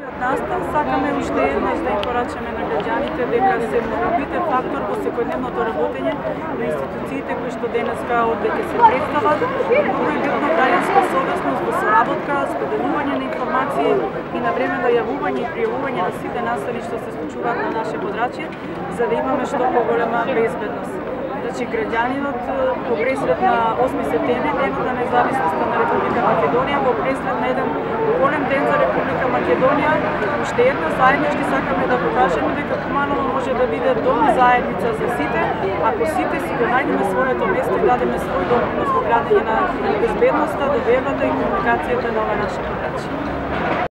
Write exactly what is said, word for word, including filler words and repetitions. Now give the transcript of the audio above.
Настан сакаме уште еднаш да им порачаме на граѓаните дека се многу битен фактор во секојдневното работење на институциите кои што денеска одвеќе се представат. Многу е битно граѓанска совесност во соработка, споделување на информации и на време да јавување и пријавување на сите настани што се случуваат на наше подрачје, за да имаме што поголема безбедност. Значи, граѓанинот во пресред на осми септември, денот на независноста на Република Македонија, во пресред на еден голем ден за Република Македонија, уште една заеднички сакаме да покажеме дека Куманово може да биде дом и заедница за сите, ако сите си го најдеме своето место и дадеме свој допринос во градење на безбедноста, довербата и комуникацијата на ова наше подрачје.